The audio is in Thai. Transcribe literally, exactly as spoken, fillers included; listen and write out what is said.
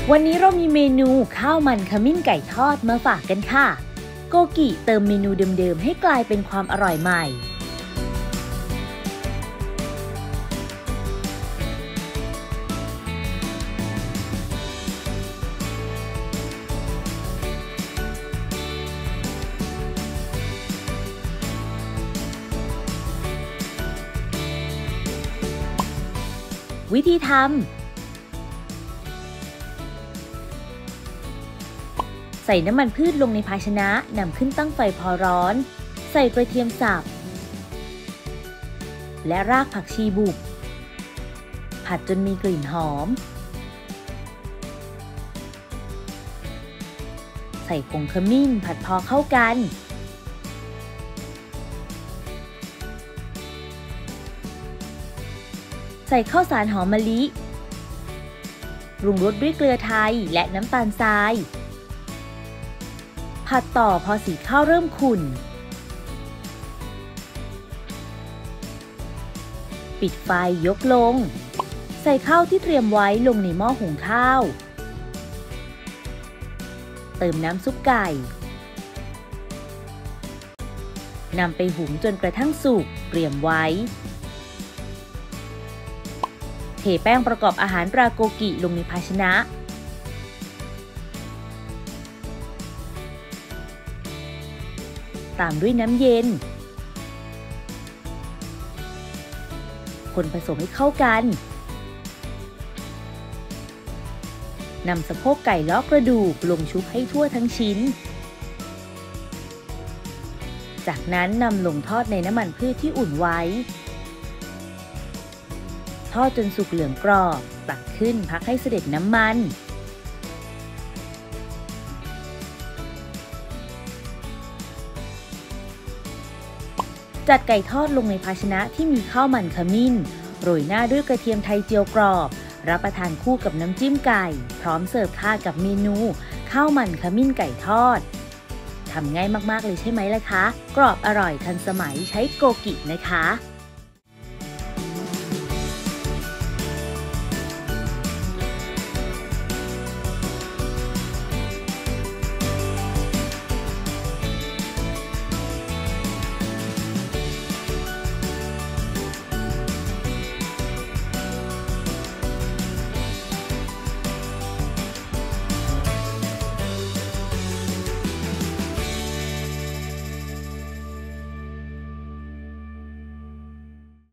วันนี้เรามีเมนูข้าวมันขมิ้นไก่ทอดมาฝากกันค่ะโกกิเติมเมนูเดิมๆให้กลายเป็นความอร่อยใหม่วิธีทำใส่น้ำมันพืชลงในภาชนะนำขึ้นตั้งไฟพอร้อนใส่กระเทียมสับและรากผักชีบุกผัดจนมีกลิ่นหอมใส่ผงขมิ้นผัดพอเข้ากันใส่ข้าวสารหอมมะลิปรุงรสด้วยเกลือไทยและน้ำตาลทรายผัดต่อพอสีข้าวเริ่มขุ่นปิดไฟยกลงใส่ข้าวที่เตรียมไว้ลงในหม้อหุงข้าวเติมน้ำซุปไก่นำไปหุงจนกระทั่งสุกเตรียมไว้เทแป้งประกอบอาหารราโกกิลงในภาชนะตามด้วยน้ำเย็นคนผสมให้เข้ากันนำสะโพกไก่เลาะกระดูกลงชุบให้ทั่วทั้งชิ้นจากนั้นนำลงทอดในน้ำมันพืชที่อุ่นไว้ทอดจนสุกเหลืองกรอบตักขึ้นพักให้เสด็จน้ำมันจัดไก่ทอดลงในภาชนะที่มีข้าวมันขมิ้นโรยหน้าด้วยกระเทียมไทยเจียวกรอบรับประทานคู่กับน้ำจิ้มไก่พร้อมเสิร์ฟค่ะกับเมนูข้าวมันขมิ้นไก่ทอดทำง่ายมากๆเลยใช่ไหมล่ะคะกรอบอร่อยทันสมัยใช้โกกินะคะ